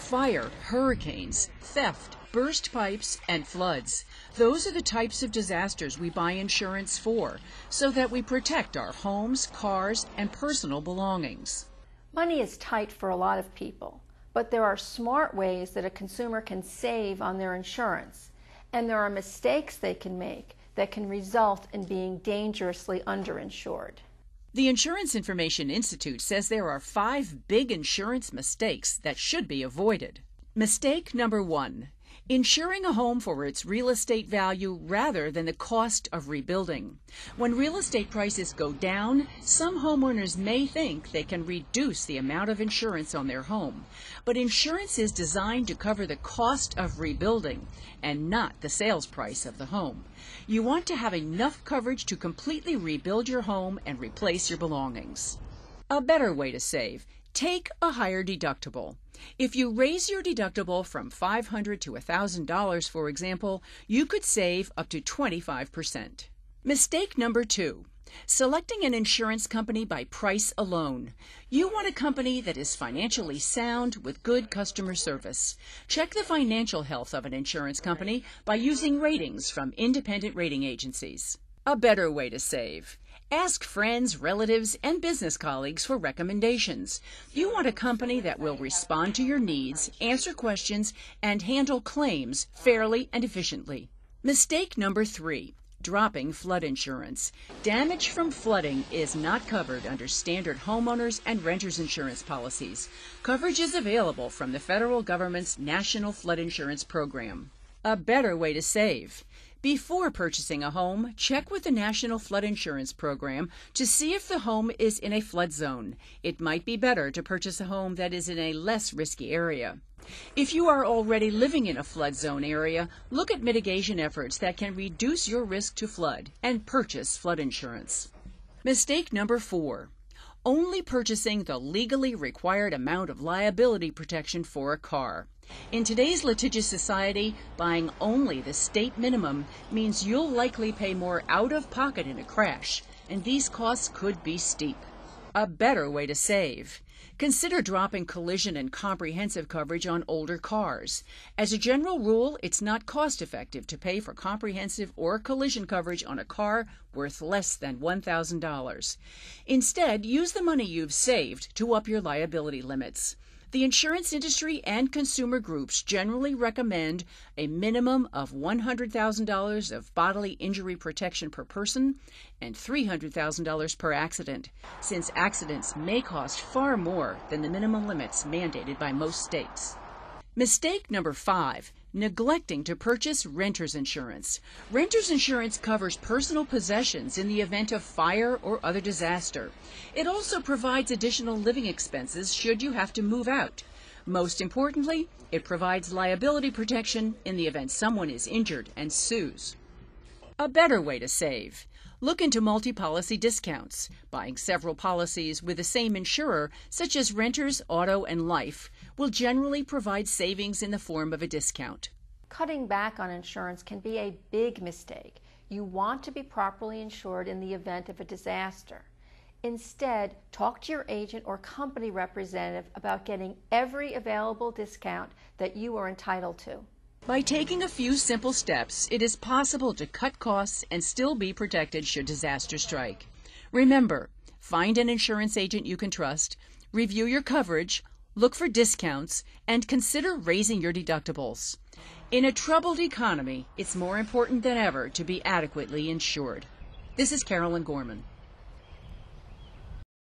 Fire, hurricanes, theft, burst pipes, and floods. Those are the types of disasters we buy insurance for, so that we protect our homes, cars, and personal belongings. Money is tight for a lot of people, but there are smart ways that a consumer can save on their insurance, and there are mistakes they can make that can result in being dangerously underinsured. The Insurance Information Institute says there are 5 big insurance mistakes that should be avoided. Mistake number 1. Insuring a home for its real estate value rather than the cost of rebuilding. When real estate prices go down, some homeowners may think they can reduce the amount of insurance on their home. But insurance is designed to cover the cost of rebuilding and not the sales price of the home. You want to have enough coverage to completely rebuild your home and replace your belongings. A better way to save. Take a higher deductible. If you raise your deductible from $500 to $1,000, for example, you could save up to 25%. Mistake number 2. Selecting an insurance company by price alone. You want a company that is financially sound with good customer service. Check the financial health of an insurance company by using ratings from independent rating agencies. A better way to save. Ask friends, relatives, and business colleagues for recommendations. You want a company that will respond to your needs, answer questions, and handle claims fairly and efficiently. Mistake number 3. Dropping flood insurance. Damage from flooding is not covered under standard homeowners and renters insurance policies. Coverage is available from the federal government's National Flood Insurance Program. A better way to save. Before purchasing a home, check with the National Flood Insurance Program to see if the home is in a flood zone. It might be better to purchase a home that is in a less risky area. If you are already living in a flood zone area, look at mitigation efforts that can reduce your risk to flood and purchase flood insurance. Mistake number 4. Only purchasing the legally required amount of liability protection for a car. In today's litigious society, buying only the state minimum means you'll likely pay more out of pocket in a crash, and these costs could be steep. A better way to save. Consider dropping collision and comprehensive coverage on older cars. As a general rule, it's not cost-effective to pay for comprehensive or collision coverage on a car worth less than $1,000. Instead, use the money you've saved to up your liability limits. The insurance industry and consumer groups generally recommend a minimum of $100,000 of bodily injury protection per person and $300,000 per accident, since accidents may cost far more than the minimum limits mandated by most states. Mistake number 5. Neglecting to purchase renter's insurance. Renter's insurance covers personal possessions in the event of fire or other disaster. It also provides additional living expenses should you have to move out. Most importantly, it provides liability protection in the event someone is injured and sues. A better way to save. Look into multi-policy discounts. Buying several policies with the same insurer, such as renters, auto, and life, will generally provide savings in the form of a discount. Cutting back on insurance can be a big mistake. You want to be properly insured in the event of a disaster. Instead, talk to your agent or company representative about getting every available discount that you are entitled to. By taking a few simple steps, it is possible to cut costs and still be protected should disaster strike. Remember, find an insurance agent you can trust, review your coverage, look for discounts, and consider raising your deductibles. In a troubled economy, it's more important than ever to be adequately insured. This is Carolyn Gorman.